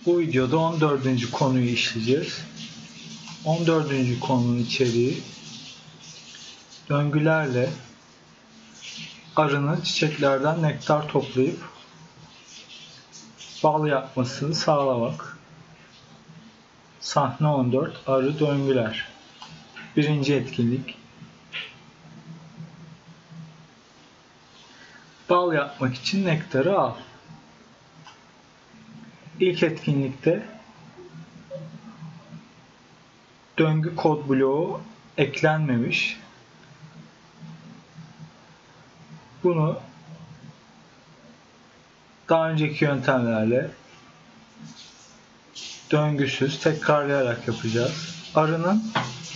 Bu videoda 14. konuyu işleyeceğiz. 14. konunun içeriği döngülerle arının çiçeklerden nektar toplayıp bal yapmasını sağlamak. Sahne 14 Arı Döngüler. Birinci etkinlik. Bal yapmak için nektarı al. İlk etkinlikte döngü kod bloğu eklenmemiş. Bunu daha önceki yöntemlerle döngüsüz tekrarlayarak yapacağız. Arının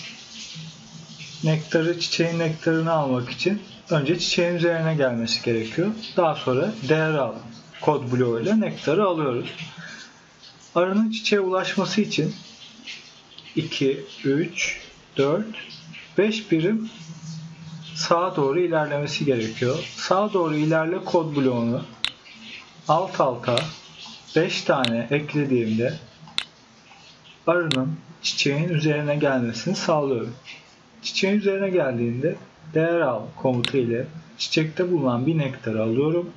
çiçeğin nektarını almak için önce çiçeğin üzerine gelmesi gerekiyor. Daha sonra değer al kod bloğu ile nektarı alıyoruz. Arının çiçeğe ulaşması için 2, 3, 4, 5 birim sağa doğru ilerlemesi gerekiyor. Sağa doğru ilerle kod bloğunu alt alta 5 tane eklediğimde arının çiçeğin üzerine gelmesini sağlıyorum. Çiçeğin üzerine geldiğinde değer al komutu ile çiçekte bulunan bir nektarı alıyorum.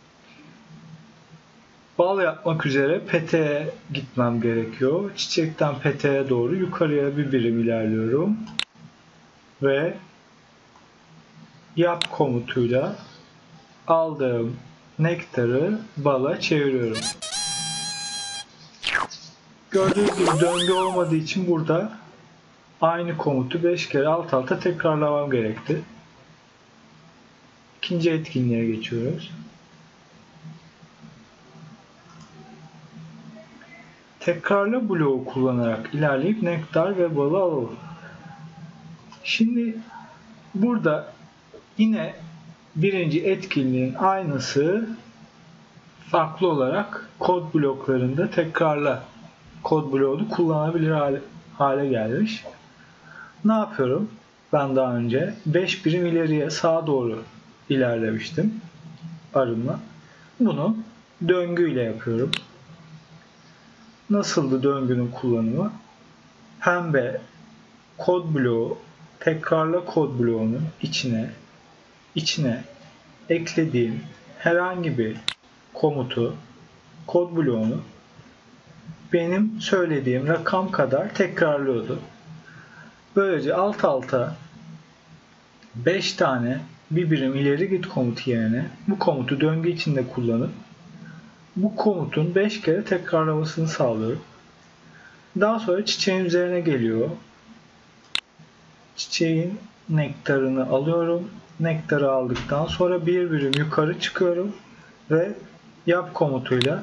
Bal yapmak üzere peteğe gitmem gerekiyor. Çiçekten peteğe doğru yukarıya bir birim ilerliyorum. Ve yap komutuyla aldığım nektarı bala çeviriyorum. Gördüğünüz gibi döngü olmadığı için burada aynı komutu 5 kere alt alta tekrarlamam gerekti. İkinci etkinliğe geçiyoruz. Tekrarla bloğu kullanarak ilerleyip nektar ve balı alalım. Şimdi burada yine birinci etkinliğin aynısı farklı olarak kod bloklarında tekrarla kod bloğunu kullanabilir hale gelmiş. Ne yapıyorum? Ben daha önce 5 birim ileriye sağa doğru ilerlemiştim arımla. Bunu döngüyle yapıyorum. Nasıldı döngünün kullanımı? Pembe kod bloğu tekrarla kod bloğunun içine eklediğim herhangi bir komutu kod bloğunu benim söylediğim rakam kadar tekrarlıyordu. Böylece alt alta 5 tane bir birim ileri git komutu yerine bu komutu döngü içinde kullanıp bu komutun 5 kere tekrarlamasını sağlıyorum. Daha sonra çiçeğin üzerine geliyor. Çiçeğin nektarını alıyorum. Nektarı aldıktan sonra bir birim yukarı çıkıyorum ve yap komutuyla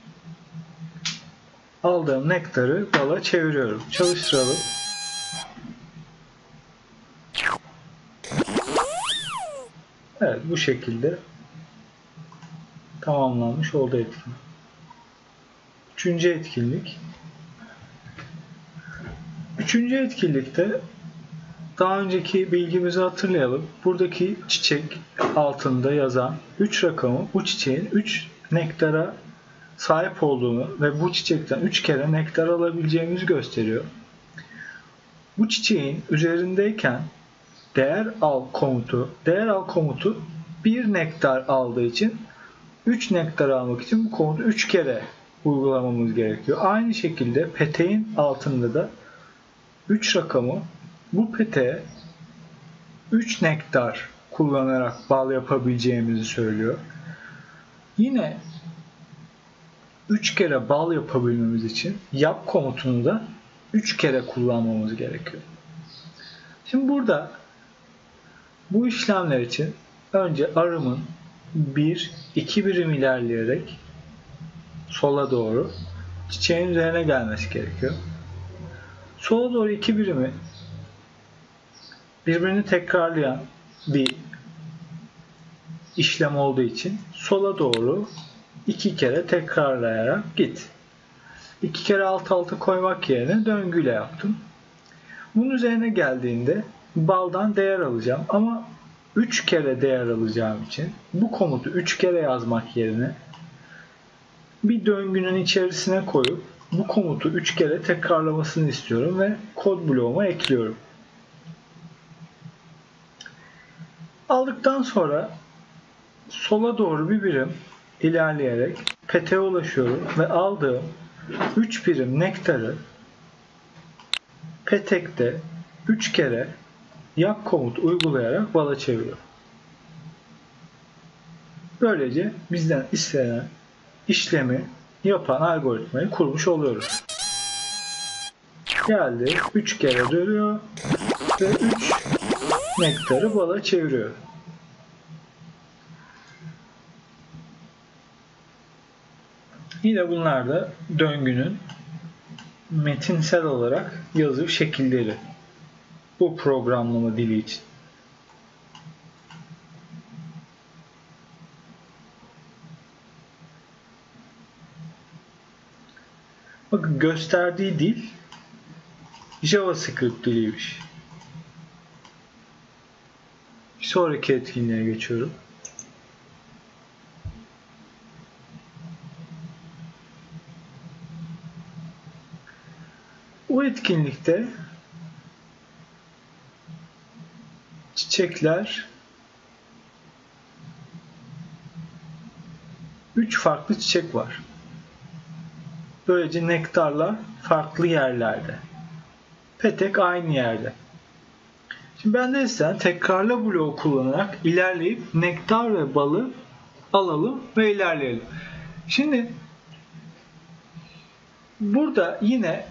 aldığım nektarı bala çeviriyorum. Çalıştıralım. Evet, bu şekilde tamamlanmış oldu etkinlik. Üçüncü etkinlik. Üçüncü etkinlikte daha önceki bilgimizi hatırlayalım. Buradaki çiçek altında yazan 3 rakamı bu çiçeğin 3 nektara sahip olduğunu ve bu çiçekten 3 kere nektar alabileceğimizi gösteriyor. Bu çiçeğin üzerindeyken değer al komutu bir nektar aldığı için 3 nektar almak için bu komutu 3 kere uygulamamız gerekiyor. Aynı şekilde peteğin altında da 3 rakamı bu peteğe 3 nektar kullanarak bal yapabileceğimizi söylüyor. Yine 3 kere bal yapabilmemiz için yap komutunu da 3 kere kullanmamız gerekiyor. Şimdi burada bu işlemler için önce arımın 1-2 birim ilerleyerek sola doğru çiçeğin üzerine gelmesi gerekiyor. Sola doğru 2 birimi birbirini tekrarlayan bir işlem olduğu için sola doğru 2 kere tekrarlayarak git. 2 kere alt alta koymak yerine döngüyle yaptım. Bunun üzerine geldiğinde baldan değer alacağım ama 3 kere değer alacağım için bu komutu 3 kere yazmak yerine bir döngünün içerisine koyup bu komutu 3 kere tekrarlamasını istiyorum ve kod bloğuma ekliyorum. Aldıktan sonra sola doğru bir birim ilerleyerek peteğe ulaşıyorum ve aldığım 3 birim nektarı petekte 3 kere yak komut uygulayarak bala çeviriyorum. Böylece bizden istenen işlemi yapan algoritmayı kurmuş oluyoruz. Geldi, 3 kere dönüyor ve 3 nektarı bala çeviriyor. Yine bunlar da döngünün metinsel olarak yazı şekilleri bu programlama dili için. Bakın gösterdiği dil JavaScript diliymiş. Bir sonraki etkinliğe geçiyorum. Bu etkinlikte çiçekler 3 farklı çiçek var. Böylece nektarlar farklı yerlerde. Petek aynı yerde. Şimdi ben de istenen tekrarla bloğu kullanarak ilerleyip nektar ve balı alalım ve ilerleyelim. Şimdi burada yine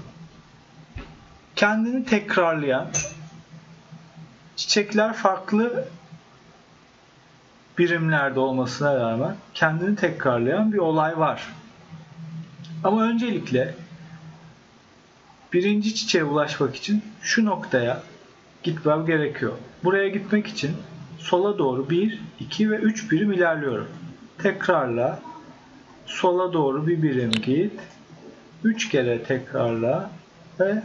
kendini tekrarlayan çiçekler farklı birimlerde olmasına rağmen kendini tekrarlayan bir olay var. Ama öncelikle birinci çiçeğe ulaşmak için şu noktaya gitmem gerekiyor. Buraya gitmek için sola doğru 1, 2 ve 3 birim ilerliyorum. Tekrarla, sola doğru bir birim git, 3 kere tekrarla ve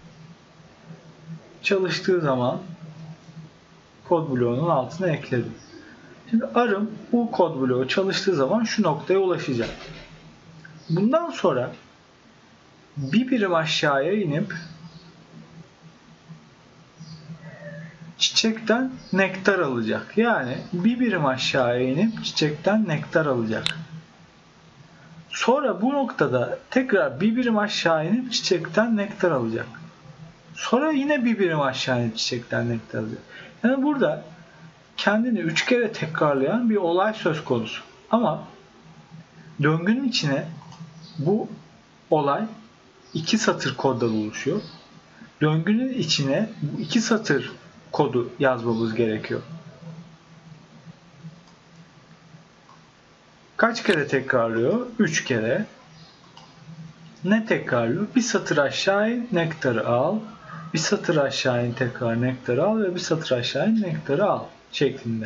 çalıştığı zaman kod bloğunun altına ekledim. Şimdi arım bu kod bloğu çalıştığı zaman şu noktaya ulaşacak. Bundan sonra bir birim aşağıya inip çiçekten nektar alacak. Yani bir birim aşağıya inip çiçekten nektar alacak. Sonra bu noktada tekrar bir birim aşağı inip çiçekten nektar alacak. Sonra yine bir birim aşağı inip çiçekten nektar alacak. Yani burada kendini 3 kere tekrarlayan bir olay söz konusu. Ama döngünün içine bu olay 2 satır koddan oluşuyor. Döngünün içine bu 2 satır kodu yazmamız gerekiyor. Kaç kere tekrarlıyor? 3 kere. Ne tekrarlıyor? Bir satır aşağı in, nektarı al. Bir satır aşağı in, tekrar nektarı al ve bir satır aşağı in, nektarı al şeklinde.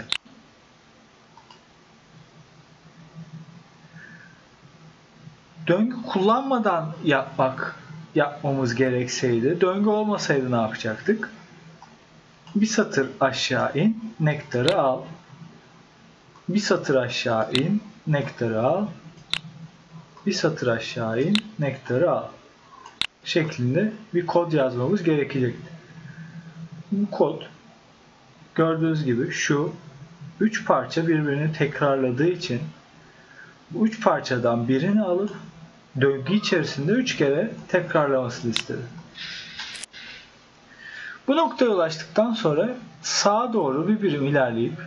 Döngü kullanmadan yapmamız gerekseydi, döngü olmasaydı ne yapacaktık? Bir satır aşağı in, nektarı al. Bir satır aşağı in, nektarı al. Bir satır aşağı in, nektarı al şeklinde bir kod yazmamız gerekecekti. Bu kod gördüğünüz gibi şu 3 parça birbirini tekrarladığı için bu 3 parçadan birini alıp döngü içerisinde 3 kere tekrarlamasını istedi. Bu noktaya ulaştıktan sonra sağa doğru bir birim ilerleyip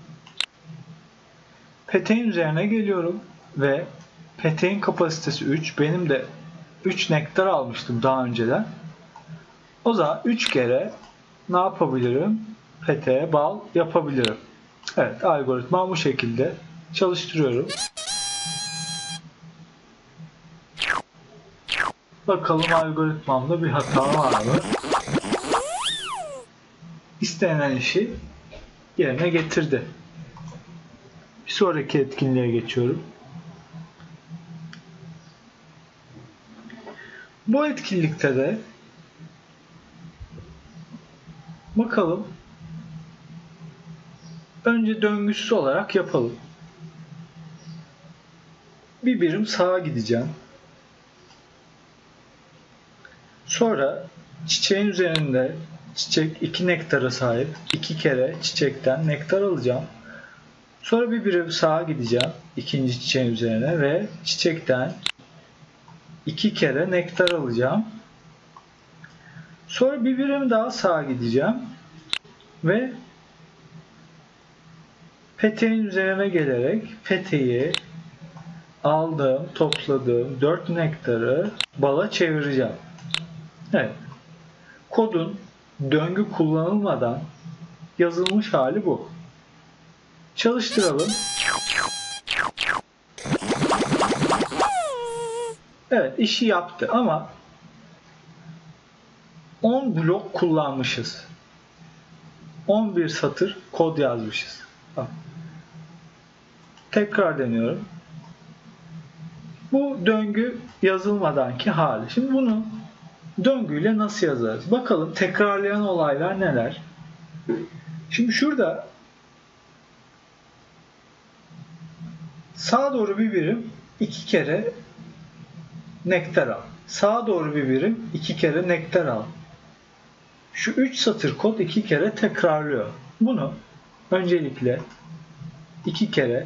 peteğin üzerine geliyorum ve peteğin kapasitesi 3. Benim de 3 nektar almıştım daha önceden. O zaman 3 kere ne yapabilirim? Peteğe bal yapabilirim. Evet, algoritma bu şekilde çalıştırıyorum. Bakalım algoritmamda bir hata var mı? İstenen işi yerine getirdi. Bir sonraki etkinliğe geçiyorum. Bu etkinlikte de bakalım önce döngüsüz olarak yapalım. Bir birim sağa gideceğim. Sonra çiçeğin üzerinde çiçek 2 nektara sahip. 2 kere çiçekten nektar alacağım. Sonra bir birim sağa gideceğim ikinci çiçeğin üzerine ve çiçekten 2 kere nektar alacağım. Sonra bir birim daha sağa gideceğim ve peteğin üzerine gelerek peteği aldığım, topladığım 4 nektarı bala çevireceğim. Evet. Kodun döngü kullanılmadan yazılmış hali bu. Çalıştıralım. Evet, işi yaptı ama 10 blok kullanmışız. 11 satır kod yazmışız. Bak. Tekrar deniyorum. Bu döngü yazılmadanki hali. Şimdi bunu döngüyle nasıl yazarız? Bakalım tekrarlayan olaylar neler? Şimdi şurada sağa doğru bir birim 2 kere nektar al. Sağa doğru bir birim 2 kere nektar al. Şu 3 satır kod 2 kere tekrarlıyor. Bunu öncelikle 2 kere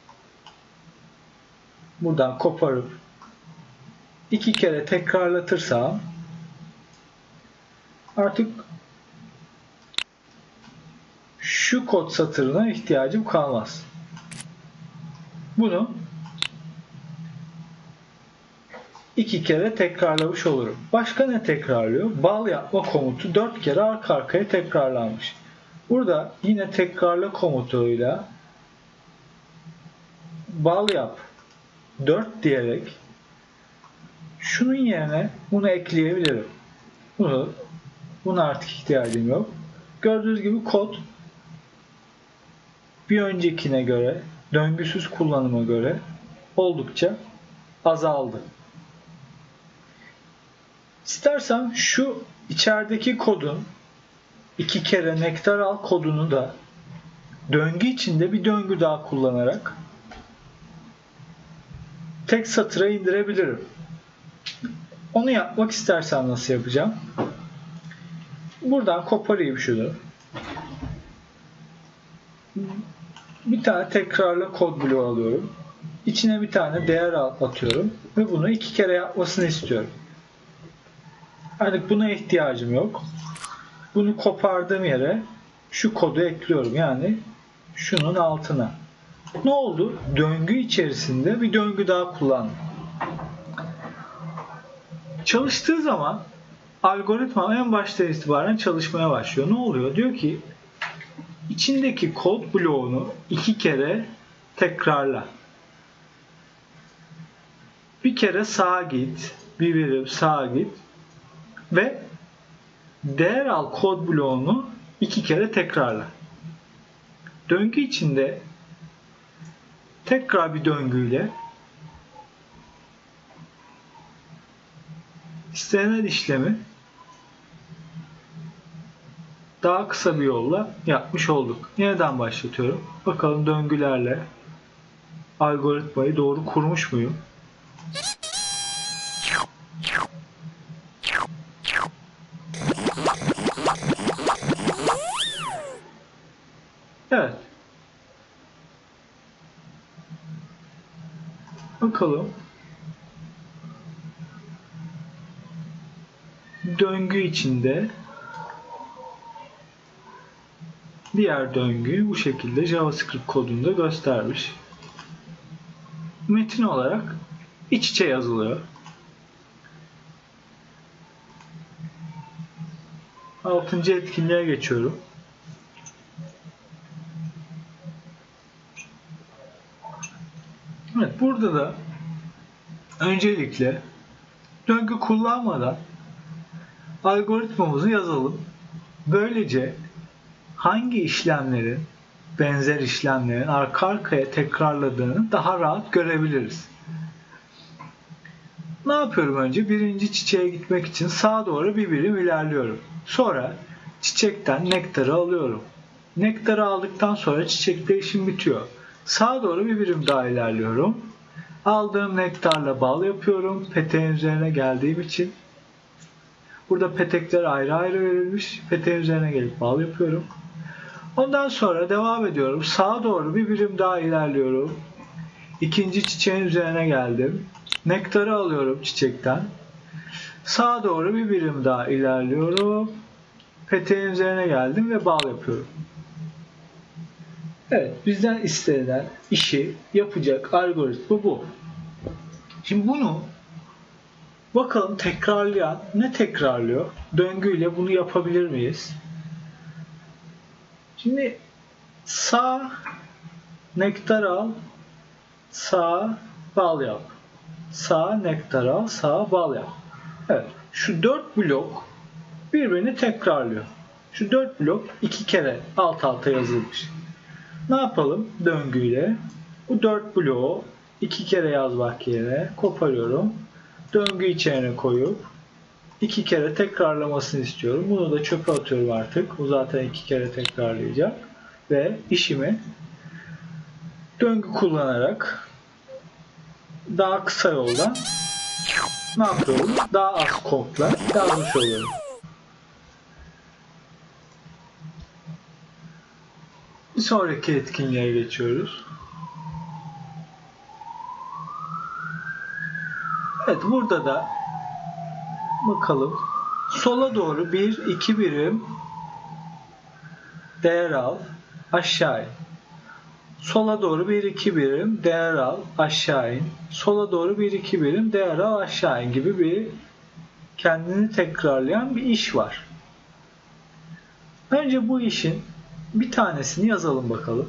buradan koparıp 2 kere tekrarlatırsam artık şu kod satırına ihtiyacım kalmaz. Bunu 2 kere tekrarlamış olurum. Başka ne tekrarlıyor? Bal yapma komutu 4 kere arka arkaya tekrarlanmış. Burada yine tekrarla komutuyla bal yap 4 diyerek şunun yerine bunu ekleyebilirim. Buna artık ihtiyacım yok. Gördüğünüz gibi kod bir öncekine göre, döngüsüz kullanıma göre oldukça azaldı. İstersem şu içerideki kodun 2 kere nektar al kodunu da döngü içinde bir döngü daha kullanarak tek satıra indirebilirim. Onu yapmak istersem nasıl yapacağım? Buradan koparayım şunu. Bir tane tekrarla kod bloğu alıyorum. İçine bir tane değer atıyorum ve bunu 2 kere yapmasını istiyorum. Artık buna ihtiyacım yok. Bunu kopardığım yere şu kodu ekliyorum. Yani şunun altına. Ne oldu? Döngü içerisinde bir döngü daha kullandım. Çalıştığı zaman algoritma en başta itibaren çalışmaya başlıyor. Ne oluyor? Diyor ki içindeki kod bloğunu 2 kere tekrarla. Bir kere sağa git, bir birim sağa git ve değer al kod bloğunu 2 kere tekrarla. Döngü içinde tekrar bir döngüyle istenen işlemi daha kısa bir yolla yapmış olduk. Yeniden başlatıyorum. Bakalım döngülerle algoritmayı doğru kurmuş muyum? Evet. Bakalım. Döngü içinde diğer döngüyü bu şekilde JavaScript kodunda göstermiş. Metin olarak iç içe yazılıyor. 6. etkinliğe geçiyorum. Evet, burada da öncelikle döngü kullanmadan algoritmamızı yazalım. Böylece hangi işlemlerin, benzer işlemlerin arka arkaya tekrarladığını daha rahat görebiliriz. Ne yapıyorum önce? Birinci çiçeğe gitmek için sağa doğru bir birim ilerliyorum. Sonra çiçekten nektarı alıyorum. Nektarı aldıktan sonra çiçekte işim bitiyor. Sağa doğru bir birim daha ilerliyorum. Aldığım nektarla bal yapıyorum. Peteğin üzerine geldiğim için. Burada petekler ayrı ayrı verilmiş. Peteğin üzerine gelip bal yapıyorum. Ondan sonra devam ediyorum. Sağa doğru bir birim daha ilerliyorum. İkinci çiçeğin üzerine geldim. Nektarı alıyorum çiçekten. Sağa doğru bir birim daha ilerliyorum. Peteğin üzerine geldim ve bal yapıyorum. Evet, bizden istenilen işi yapacak algoritma bu. Şimdi bunu bakalım tekrarlayan ne tekrarlıyor? Döngüyle bunu yapabilir miyiz? Şimdi sağ nektar al, sağ bal yap. Sağ nektar al, sağ bal yap. Evet, şu 4 blok birbirini tekrarlıyor. Şu 4 blok 2 kere alt alta yazılmış. Ne yapalım döngüyle? Bu 4 bloğu 2 kere yazmak yerine koparıyorum. Döngü içine koyup 2 kere tekrarlamasını istiyorum. Bunu da çöpe atıyorum artık. Bu zaten 2 kere tekrarlayacak. Ve işimi döngü kullanarak daha kısa yoldan ne yapıyorum? Daha az kodla yazmış oluyorum. Bir sonraki etkinliğe geçiyoruz. Evet, burada da bakalım. Sola doğru 1-2 birim değer al, aşağı in. Sola doğru 1-2 birim değer al, aşağı in. Sola doğru 1-2 birim değer al, aşağı in gibi bir kendini tekrarlayan bir iş var. Önce bu işin bir tanesini yazalım bakalım.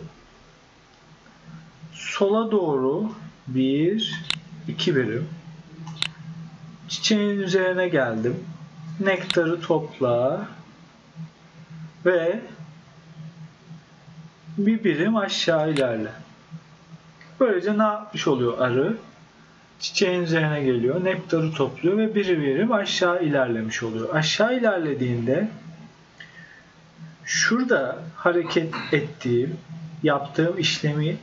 Sola doğru 1-2 birim. Çiçeğin üzerine geldim. Nektarı topla ve bir birim aşağı ilerle. Böylece ne yapmış oluyor arı? Çiçeğin üzerine geliyor, nektarı topluyor ve bir birim aşağı ilerlemiş oluyor. Aşağı ilerlediğinde şurada hareket ettiğim, yaptığım işlemi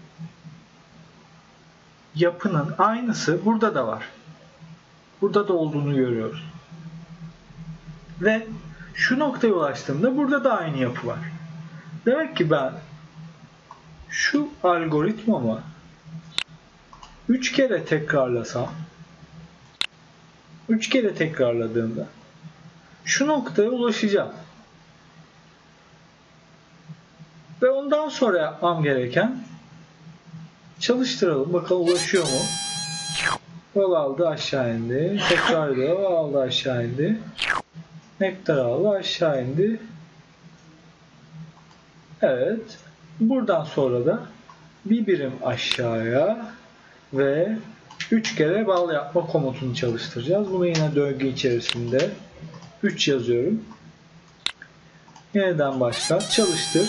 yapının aynısı burada da var. Burada da olduğunu görüyoruz. Ve şu noktaya ulaştığımda burada da aynı yapı var. Demek ki ben şu algoritmamı 3 kere tekrarlasam, 3 kere tekrarladığımda şu noktaya ulaşacağım. Ve ondan sonra yapmam gereken çalıştıralım. Bakalım ulaşıyor mu? Yol aldı aşağı indi. Tekrar yol aldı aşağı indi. Nektar aldı aşağı indi. Evet. Buradan sonra da bir birim aşağıya ve 3 kere bal yapma komutunu çalıştıracağız. Bunu yine döngü içerisinde 3 yazıyorum. Yeniden başlat. Çalıştır.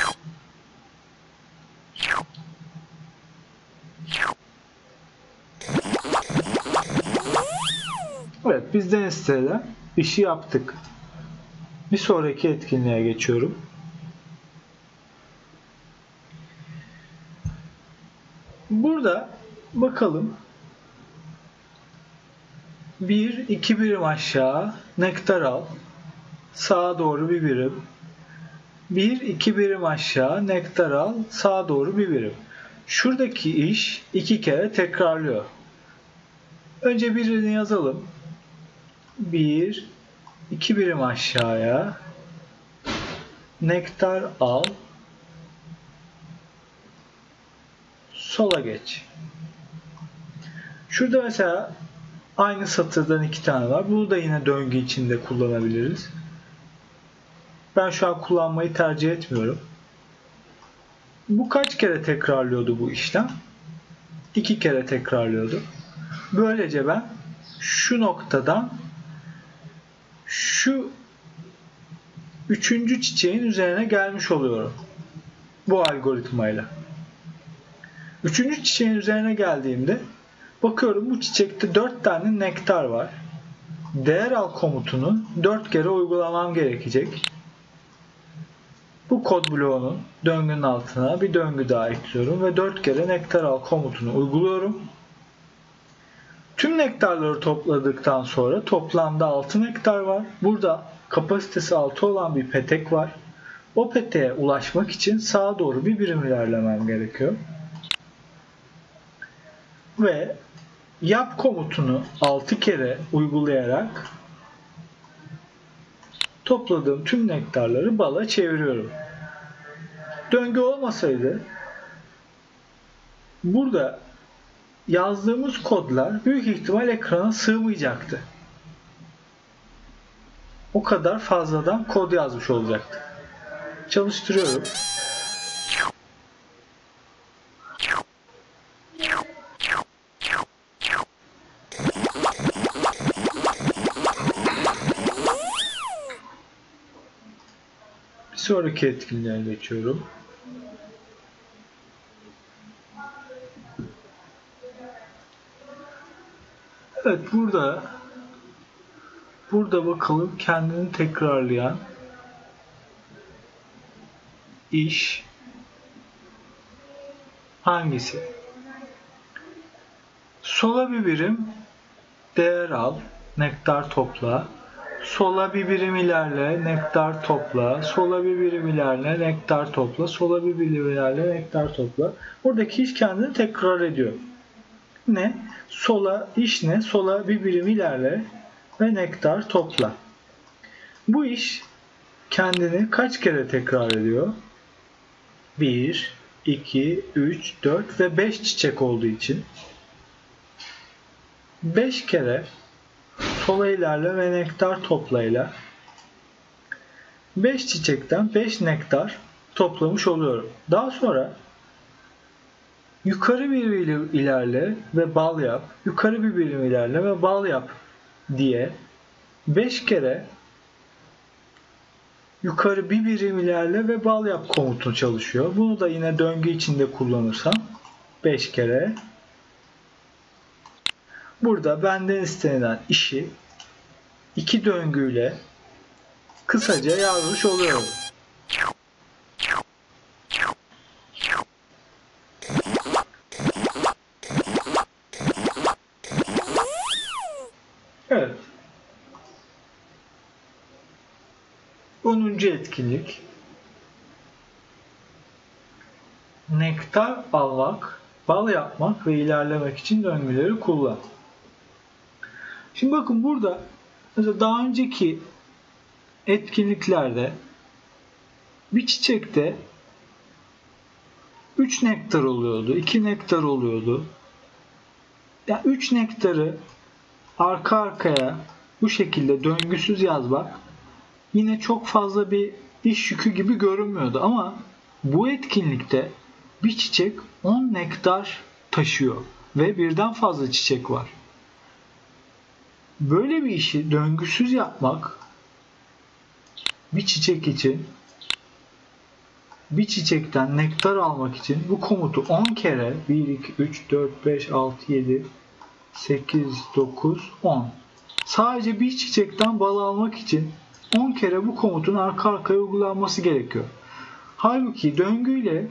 Evet, bizden istenilen işi yaptık. Bir sonraki etkinliğe geçiyorum. Burada bakalım 1-2 birim aşağı nektar al. Sağa doğru bir birim. 1-2 birim aşağı nektar al. Sağa doğru bir birim. Şuradaki iş 2 kere tekrarlıyor. Önce birini yazalım. 1-2 birim aşağıya nektar al. Sola geç. Şurada mesela aynı satırdan 2 tane var. Bunu da yine döngü içinde kullanabiliriz. Ben şu an kullanmayı tercih etmiyorum. Bu kaç kere tekrarlıyordu bu işlem? 2 kere tekrarlıyordu. Böylece ben şu noktadan şu 3. çiçeğin üzerine gelmiş oluyorum. Bu algoritmayla. 3. çiçeğin üzerine geldiğimde bakıyorum bu çiçekte 4 tane nektar var. Değer al komutunu 4 kere uygulamam gerekecek. Bu kod bloğunun döngünün altına bir döngü daha ekliyorum ve 4 kere nektar al komutunu uyguluyorum. Tüm nektarları topladıktan sonra toplamda 6 nektar var. Burada kapasitesi 6 olan bir petek var. O peteğe ulaşmak için sağa doğru bir birim ilerlemem gerekiyor. Ve yap komutunu 6 kere uygulayarak topladığım tüm nektarları bala çeviriyorum. Döngü olmasaydı burada yazdığımız kodlar büyük ihtimal ekrana sığmayacaktı. O kadar fazladan kod yazmış olacaktı. Çalıştırıyorum. Bir sonraki etkinliğe geçiyorum. Evet, burada bakalım kendini tekrarlayan iş hangisi? Sola bir birim değer al, nektar topla. Sola bir birim ilerle, nektar topla. Sola bir birim ilerle, nektar topla. Sola bir birim ilerle, nektar topla. Buradaki iş kendini tekrar ediyor. Ne? Sola iş ne? Sola bir birim ilerle ve nektar topla. Bu iş kendini kaç kere tekrar ediyor? 1, 2, 3, 4 ve 5 çiçek olduğu için 5 kere sola ilerle ve nektar toplayla 5 çiçekten 5 nektar toplamış oluyorum. Daha sonra yukarı bir birim ilerle ve bal yap, yukarı bir birim ilerle ve bal yap diye 5 kere yukarı bir birim ilerle ve bal yap komutu çalışıyor. Bunu da yine döngü içinde kullanırsam 5 kere. Burada benden istenilen işi 2 döngüyle kısaca yazmış oluyorum. Evet. 10. etkinlik. Nektar almak, bal yapmak ve ilerlemek için döngüleri kullan. Şimdi bakın burada mesela daha önceki etkinliklerde bir çiçekte 3 nektar oluyordu, 2 nektar oluyordu. Yani 3 nektarı arka arkaya bu şekilde döngüsüz yazmak yine çok fazla bir iş yükü gibi görünmüyordu ama bu etkinlikte bir çiçek 10 nektar taşıyor ve birden fazla çiçek var. Böyle bir işi döngüsüz yapmak bir çiçek için, bir çiçekten nektar almak için bu komutu 10 kere 1, 2, 3, 4, 5, 6, 7, 8, 9, 10. Sadece bir çiçekten bal almak için 10 kere bu komutun arka arkaya uygulanması gerekiyor. Halbuki döngüyle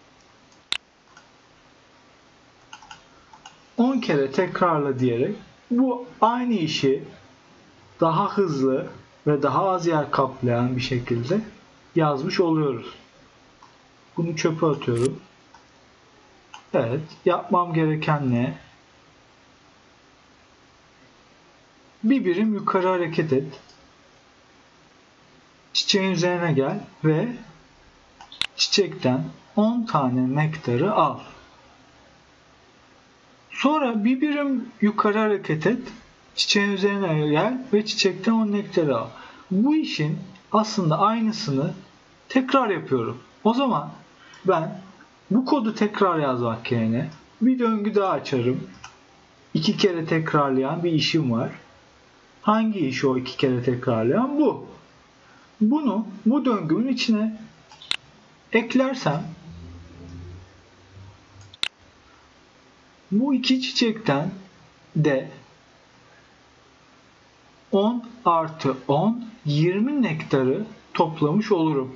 10 kere tekrarla diyerek bu aynı işi daha hızlı ve daha az yer kaplayan bir şekilde yazmış oluyoruz. Bunu çöpe atıyorum. Evet, yapmam gereken ne? Bir birim yukarı hareket et. Çiçeğin üzerine gel ve çiçekten 10 tane nektarı al. Sonra bir birim yukarı hareket et. Çiçeğin üzerine gel ve çiçekten 10 nektarı al. Bu işin aslında aynısını tekrar yapıyorum. O zaman ben bu kodu tekrar yazmak yerine bir döngü daha açarım. 2 kere tekrarlayan bir işim var. Hangi iş o 2 kere tekrarlayan? Bu. Bunu bu döngünün içine eklersem bu iki çiçekten de 10 artı 10 20 nektarı toplamış olurum.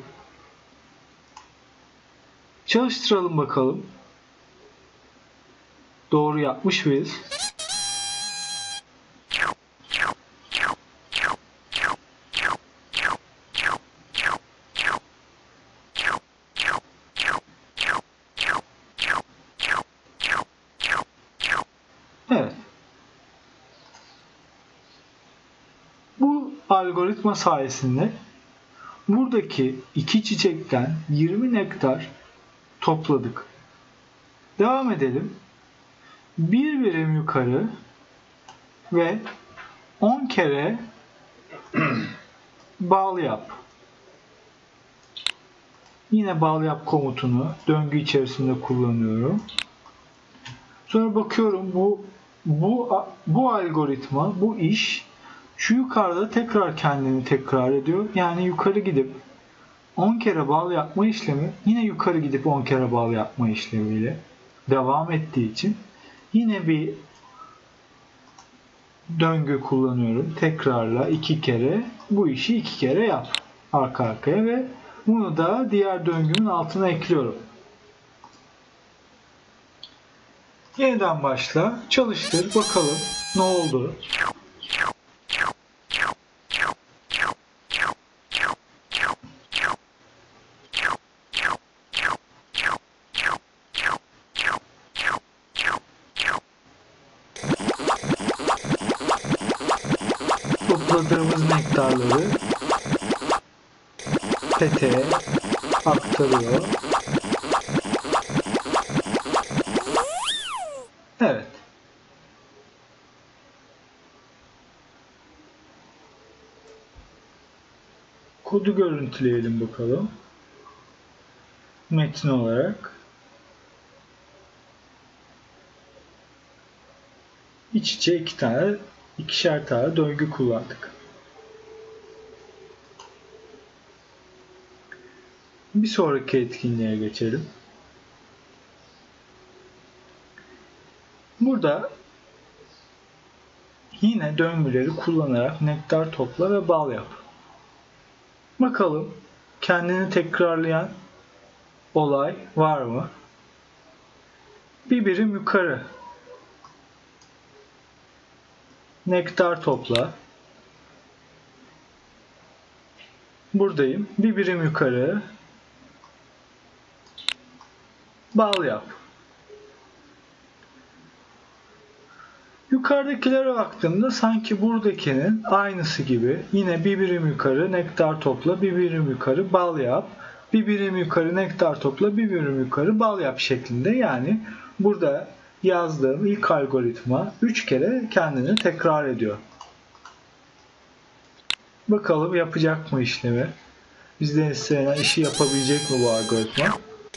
Çalıştıralım bakalım. Doğru yapmış mıyız? algoritma sayesinde buradaki 2 çiçekten 20 nektar topladık. Devam edelim. Bir birim yukarı ve 10 kere bal yap. Yine bal yap komutunu döngü içerisinde kullanıyorum. Sonra bakıyorum bu algoritma, bu iş şu yukarıda tekrar kendini tekrar ediyor. Yani yukarı gidip 10 kere bal yapma işlemi yine yukarı gidip 10 kere bal yapma işlemiyle devam ettiği için yine bir döngü kullanıyorum. Tekrarla 2 kere bu işi 2 kere yap arka arkaya ve bunu da diğer döngümün altına ekliyorum. Yeniden başla, çalıştır bakalım ne oldu. Topladığımız nektarları peteğe aktarıyor. Evet. Kodu görüntüleyelim bakalım. Metin olarak. İç içe ikişer tane döngü kullandık. Bir sonraki etkinliğe geçelim. Burada yine döngüleri kullanarak nektar topla ve bal yap. Bakalım kendini tekrarlayan olay var mı? Bir birim yukarı. Nektar topla. Buradayım. Bir birim yukarı. Bal yap. Yukarıdakilere baktığımda sanki buradakinin aynısı gibi yine bir birim yukarı nektar topla, bir birim yukarı bal yap, bir birim yukarı nektar topla, bir birim yukarı bal yap şeklinde. Yani burada yazdığım ilk algoritma 3 kere kendini tekrar ediyor. Bakalım yapacak mı işlemi? Bizden istenen işi yapabilecek mi bu algoritma?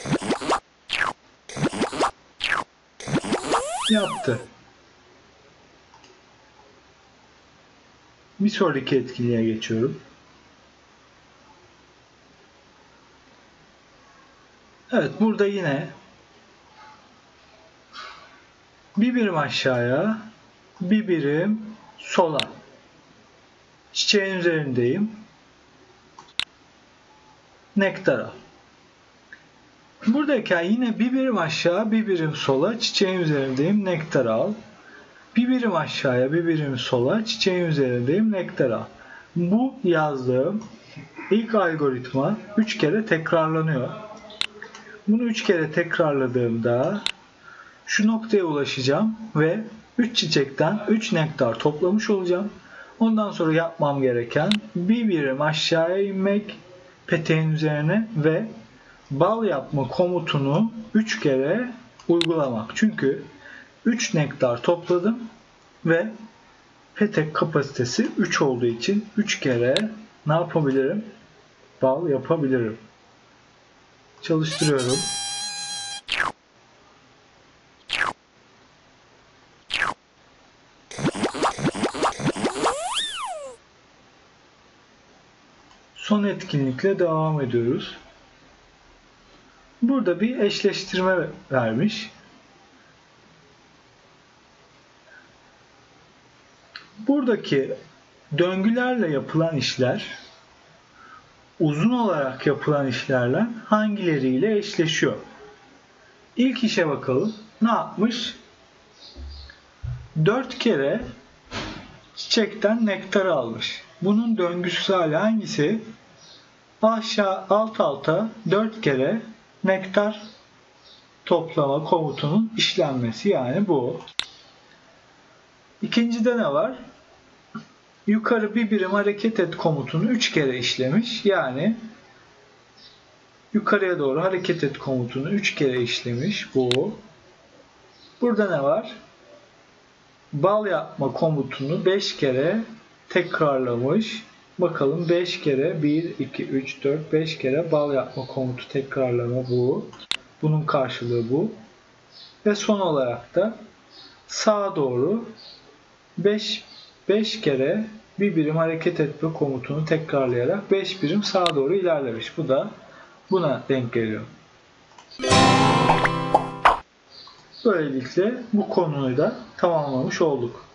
Yaptı. Bir sonraki etkinliğe geçiyorum. Evet, burada yine bir birim aşağıya, bir birim sola. Çiçeğin üzerindeyim. Nektar al. Buradayken yine bir birim aşağı, bir birim sola, çiçeğin üzerindeyim. Nektar al. Bir birim aşağıya, bir birim sola, çiçeğin üzerindeyim. Nektar al. Bu yazdığım ilk algoritma 3 kere tekrarlanıyor. Bunu 3 kere tekrarladığımda şu noktaya ulaşacağım ve 3 çiçekten 3 nektar toplamış olacağım. Ondan sonra yapmam gereken bir birim aşağıya inmek peteğin üzerine ve bal yapma komutunu 3 kere uygulamak. Çünkü 3 nektar topladım ve petek kapasitesi 3 olduğu için 3 kere ne yapabilirim? Bal yapabilirim. Çalıştırıyorum. Son etkinlikle devam ediyoruz. Burada bir eşleştirme vermiş. Buradaki döngülerle yapılan işler uzun olarak yapılan işlerle hangileriyle eşleşiyor? İlk işe bakalım. Ne yapmış? 4 kere çiçekten nektar almış. Bunun döngüsü hali hangisi? Aşağı alt alta 4 kere nektar toplama komutunun işlenmesi, yani bu. İkincide ne var? yukarı bir birim hareket et komutunu 3 kere işlemiş. Yani yukarıya doğru hareket et komutunu 3 kere işlemiş bu. Burada ne var? Bal yapma komutunu 5 kere tekrarlamış. Bakalım 5 kere 1, 2, 3, 4, 5 kere bal yapma komutu tekrarlama bu. Bunun karşılığı bu. Ve son olarak da sağa doğru 5 kere bir birim hareket etme komutunu tekrarlayarak 5 birim sağa doğru ilerlemiş. Bu da buna denk geliyor. Böylelikle bu konuyu da tamamlamış olduk.